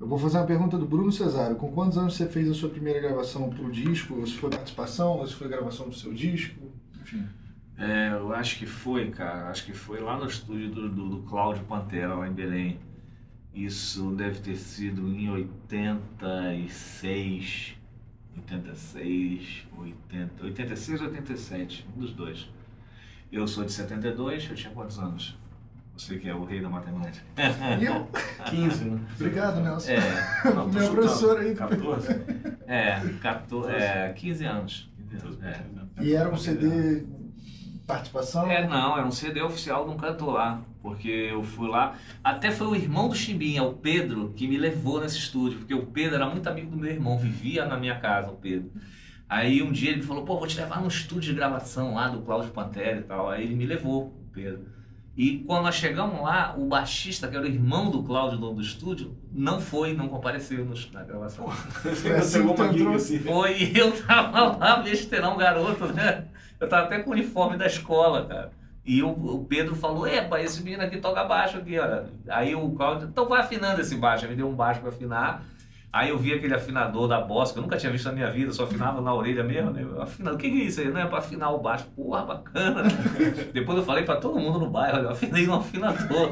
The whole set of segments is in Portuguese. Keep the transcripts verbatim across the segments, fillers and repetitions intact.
Eu vou fazer uma pergunta do Bruno Cesário. Com quantos anos você fez a sua primeira gravação para o disco? Ou se foi participação, ou se foi gravação do seu disco? Enfim. É, eu acho que foi, cara. Acho que foi lá no estúdio do, do, do Cláudio Pantera, lá em Belém. Isso deve ter sido em oitenta e seis, oitenta e seis, oitenta, oitenta e seis ou oitenta e sete, um dos dois. Eu sou de setenta e dois, eu tinha quantos anos? Você que é o rei da matemática. E eu? quinze, né? Obrigado, Nelson. É, Não, tô Meu chutando. professor aí. quatorze? é, quatorze, é quinze anos. quinze anos, é. E era um C D participação? É, não, era um C D oficial de um cantor lá, porque eu fui lá, até foi o irmão do Chimbinha, o Pedro, que me levou nesse estúdio, porque o Pedro era muito amigo do meu irmão, vivia na minha casa, o Pedro. Aí um dia ele falou, pô, vou te levar no estúdio de gravação lá do Cláudio Pantera e tal, aí ele me levou, o Pedro. E quando nós chegamos lá, o baixista, que era o irmão do Cláudio, dono do estúdio, não foi, não compareceu no, na gravação. Foi assim que tu entrou? Foi, e eu tava lá, besteirão, garoto, né? Eu tava até com o uniforme da escola, cara. E o, o Pedro falou, epa, esse menino aqui toca baixo aqui, olha. Aí o Cláudio, então vai afinando esse baixo. Ele me deu um baixo pra afinar. Aí eu vi aquele afinador da Boss, que eu nunca tinha visto na minha vida, só afinava na orelha mesmo, né? Afinado, o que que é isso aí? Não é pra afinar o baixo. Porra, bacana. Depois eu falei pra todo mundo no bairro, olha, eu afinei no afinador.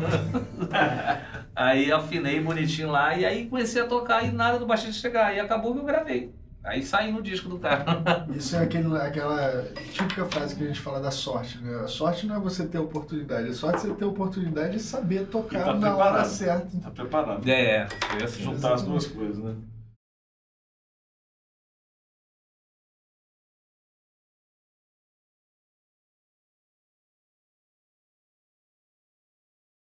Aí afinei bonitinho lá, e aí comecei a tocar e nada do baixista chegar. E acabou que eu gravei. Aí saí no disco do cara. Isso é aquele, aquela típica frase que a gente fala da sorte, né? A sorte não é você ter oportunidade, a sorte é você ter oportunidade e saber tocar tá na hora preparado. certa. Tá preparado. É, foi assim. Juntar as duas coisas, né?